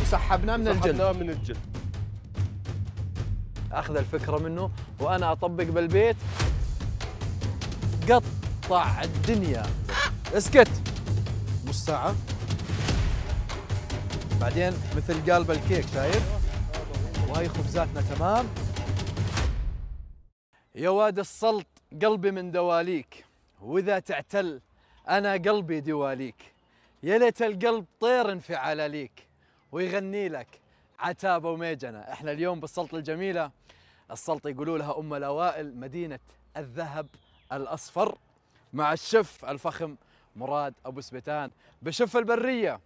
وسحبناه من الجلد. سحبناه من الجلد. اخذ الفكره منه وانا اطبق بالبيت. قطع الدنيا. اسكت. نص ساعه بعدين مثل قالب الكيك، شايف؟ وهي خبزاتنا تمام. يا واد السلط قلبي من دواليك، واذا تعتل انا قلبي دواليك. يا ليت القلب طير انفعال ليك ويغني لك عتابه وميجنه. احنا اليوم بالسلطه الجميله، السلطه يقولوا لها ام الاوائل، مدينه الذهب الاصفر، مع الشيف الفخم مراد ابو سبيتان بشف البريه.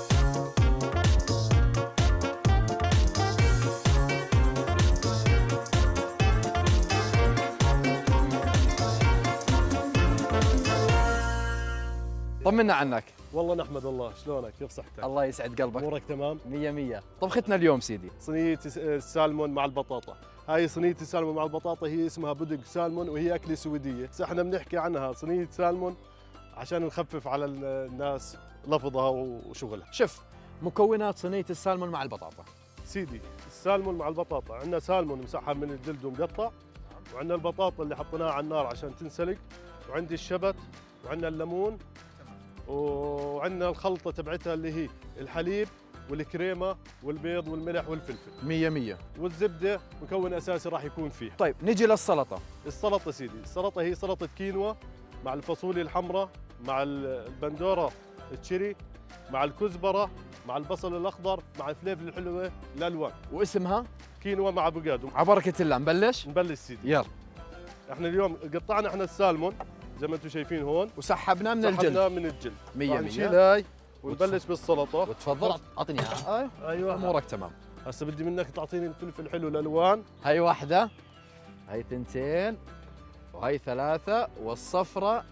طمنا عنك. والله نحمد الله، شلونك؟ كيف صحتك؟ الله يسعد قلبك. امورك تمام؟ 100 طبختنا اليوم سيدي صينية السالمون مع البطاطا. هاي صينية السالمون مع البطاطا هي اسمها بودنج سالمون، وهي أكلة سويدية، بس احنا بنحكي عنها صينية سالمون عشان نخفف على الناس لفظها وشغلها. شف مكونات صينية السالمون مع البطاطا. سيدي السالمون مع البطاطا، عندنا سالمون مسحب من الجلد ومقطع، وعندنا البطاطا اللي حطيناها على النار عشان تنسلق، وعندي الشبت، وعندنا الليمون، وعندنا الخلطة تبعتها اللي هي الحليب والكريمة والبيض والملح والفلفل. 100 والزبدة مكون أساسي راح يكون فيها. طيب نجي للسلطة. السلطة سيدي، السلطة هي سلطة كينوا مع الفاصوليا الحمراء مع البندورة التشيري مع الكزبرة مع البصل الأخضر مع الفليفل الحلوة الألوان. واسمها كينوا مع افوكادو. على بركة الله نبلش؟ نبلش سيدي. يلا. احنا اليوم قطعنا احنا السالمون زي ما انتم شايفين هون، وسحبناه من الجلد. سحبناه من الجلد. 100 نشيل هاي ونبلش بالسلطة. وتفضل اعطيني اياها. ايوه امورك تمام. هسه بدي منك تعطيني الفلفل الحلو الألوان. هاي واحدة، هاي ثنتين، وهاي ثلاثة، والصفرة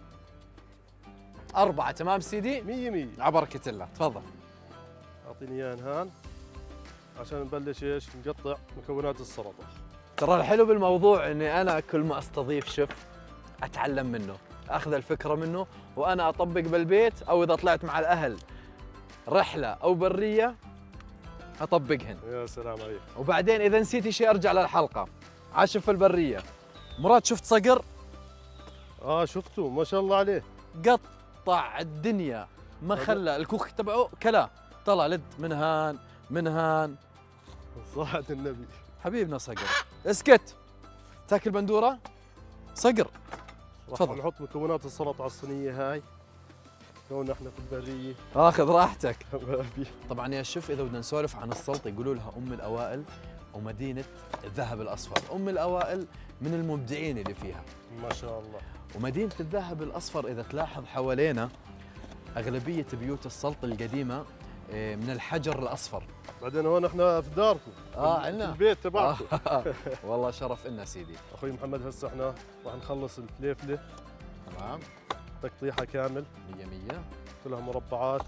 4. تمام سيدي؟ 100 على بركة الله، تفضل. اعطيني اياها هان عشان نبلش ايش نقطع مكونات السلطة. ترى الحلو بالموضوع اني انا كل ما استضيف شيف اتعلم منه، اخذ الفكره منه وانا اطبق بالبيت، او اذا طلعت مع الاهل رحله او بريه اطبقهن. يا سلام عليك. وبعدين اذا نسيتي شيء ارجع للحلقه عاشف البريه. مراد شفت صقر؟ شفته ما شاء الله عليه. قطع الدنيا، ما خلى الكوخ تبعه كلا، طلع لد من هان من هان. صلاة النبي. حبيبنا صقر. اسكت. تاكل بندوره؟ صقر. تفضل. نحط مكونات السلطة على الصينية هاي. كون احنا في البرية. اخذ راحتك. طبعا يا شيف اذا بدنا نسولف عن السلطة يقولوا لها ام الاوائل ومدينة الذهب الاصفر. ام الاوائل من المبدعين اللي فيها. ما شاء الله. ومدينة الذهب الاصفر اذا تلاحظ حوالينا اغلبية بيوت السلطة القديمة من الحجر الاصفر. بعدين هون احنا في داركم. عندنا البيت تبعكم. والله شرف لنا سيدي. اخوي محمد هسه احنا راح نخلص الفليفله. تمام. تقطيعها كامل 100 كلها مربعات.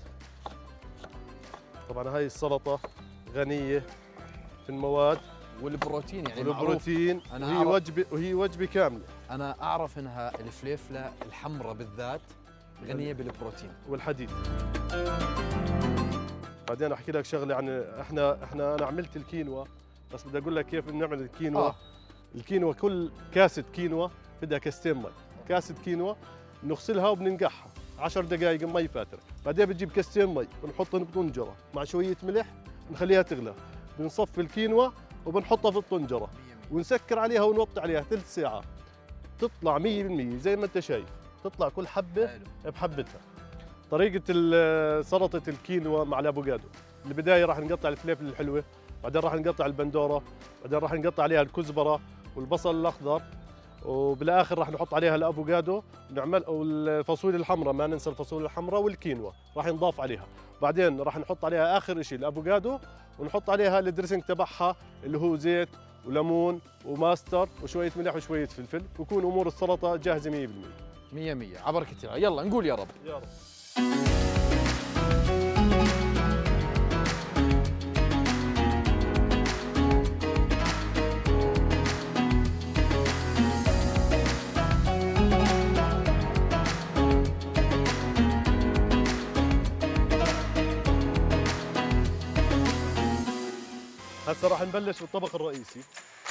طبعا هاي السلطه غنيه في المواد والبروتين، يعني والبروتين. وهي وجبه كامله. انا اعرف انها الفليفله الحمراء بالذات غنيه بالبروتين والحديد. بعدين احكي لك شغله عن انا عملت الكينوا، بس بدي اقول لك كيف بنعمل الكينوا. الكينوا كل كاسه كينوا بدها كاستين مي. كاسه كينوا بنغسلها وبننقعها 10 دقائق مي فاتره، بعدين بنجيب كاستين مي ونحطهم بطنجره مع شويه ملح ونخليها تغلى. بنصفي الكينوا وبنحطها في الطنجره ونسكر عليها ونوطي عليها ثلث ساعه. تطلع 100% زي ما انت شايف، تطلع كل حبه بحبتها. طريقة سلطة الكينوا مع الافوكادو، البداية راح نقطع الفليفل الحلوة، بعدين راح نقطع البندورة، بعدين راح نقطع عليها الكزبرة والبصل الأخضر، وبالآخر راح نحط عليها الافوكادو نعمل والفاصوليا الحمراء، ما ننسى الفاصوليا الحمراء والكينوا راح نضاف عليها، بعدين راح نحط عليها آخر شيء الافوكادو ونحط عليها الدريسنج تبعها اللي هو زيت وليمون وماستر وشوية ملح وشوية فلفل، ويكون أمور السلطة جاهزة 100%. 100 على بركة الله. يلا نقول يا رب. يا رب. هسه راح نبلش بالطبق الرئيسي.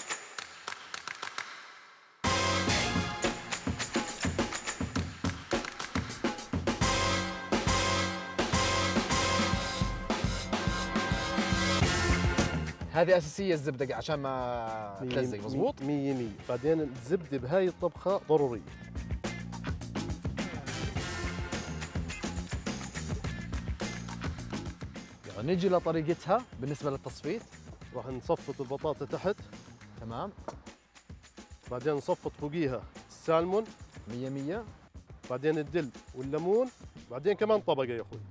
هذه اساسيه الزبده عشان ما تلزق، مضبوط؟ 100. بعدين الزبده بهاي الطبخه ضروريه. يلا نيجي لطريقتها بالنسبه للتصفيت. راح نصفط البطاطا تحت، تمام. بعدين نصفط فوقيها السالمون 100. بعدين الدل والليمون، بعدين كمان طبقه يا اخوي.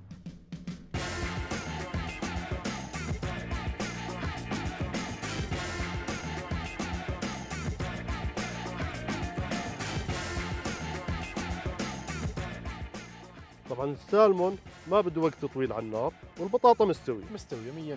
طبعا السالمون ما بده وقت طويل على النار، والبطاطا مستويه 100.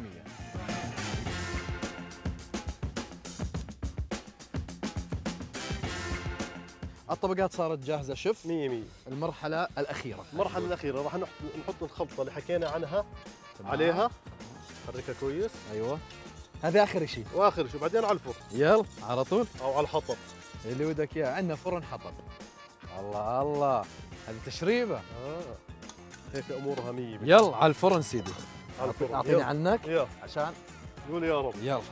الطبقات صارت جاهزه، شف. 100. المرحله الاخيره. المرحله الاخيره راح نحط الخلطه اللي حكينا عنها عليها، حركها كويس. ايوه، هذا اخر شيء. واخر شيء بعدين على الفرن، يلا على طول او على الحطب اللي ودك اياه. عندنا فرن حطب. الله الله، هذه تشريبه. هيك امورها 100. يلا على الفرن سيدي. على الفرن. اعطيني عنك يلا عشان قول يا رب. يلا.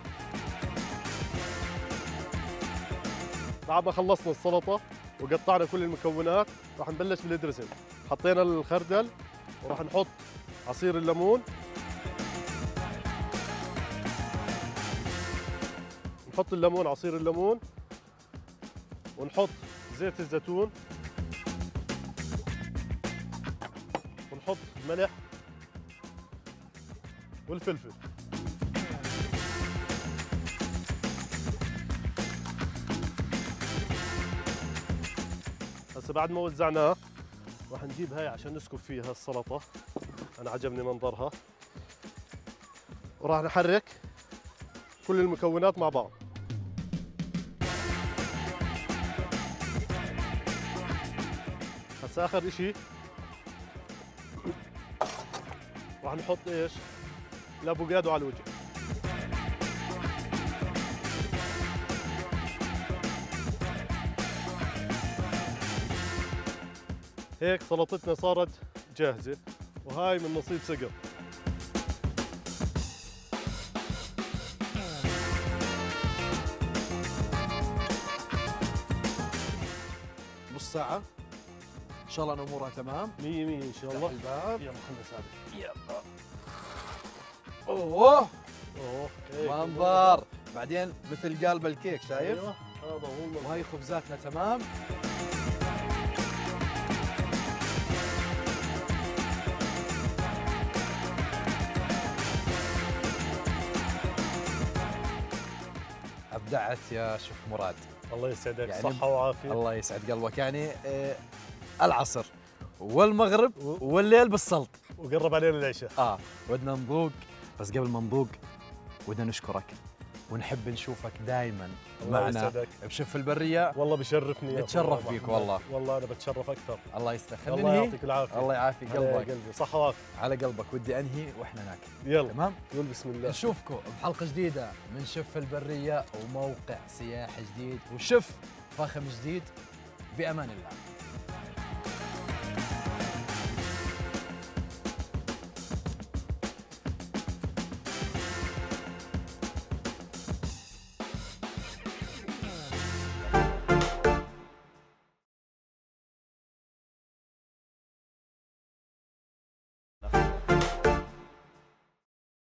بعد ما خلصنا السلطه وقطعنا كل المكونات، راح نبلش بالدرسنج. حطينا الخردل وراح نحط عصير الليمون، نحط الليمون، عصير الليمون، ونحط زيت الزيتون، ونحط الملح والفلفل. هسه بعد ما وزعناه راح نجيب هاي عشان نسكب فيها السلطة، أنا عجبني منظرها، وراح نحرك كل المكونات مع بعض. هسه آخر إشي راح نحط إيش؟ الأفوكادو على الوجه. هيك سلطتنا صارت جاهزة، وهاي من نصيب سقر. نص ساعة إن شاء الله أمورها تمام. 100 إن شاء الله. الباب. يلا خلنا نسابق. يلا. أوه هيك منظر. بعدين مثل قالب الكيك، شايف؟ أيوة. هذا هو المنظر. وهي خبزاتنا تمام. أبدعت يا شيف مراد. الله يسعدك، يعني صحة وعافية. الله يسعد قلبك. يعني العصر والمغرب والليل بالسلط، وقرب علينا العشاء. ودنا نذوق، بس قبل ما نذوق ودنا نشكرك ونحب نشوفك دائما معنا بشف البرية. والله بشرفني. بتشرف فيك والله. والله أنا بتشرف أكثر. الله يستر. الله يعطيك العافية. الله يعافي قلبك. قلبي صحة وعافية. على قلبك. ودي أنهي وإحنا ناكل. يلا تمام؟ قول بسم الله. نشوفكم بحلقة جديدة من شف البرية وموقع سياحي جديد وشف فخم جديد. بأمان الله.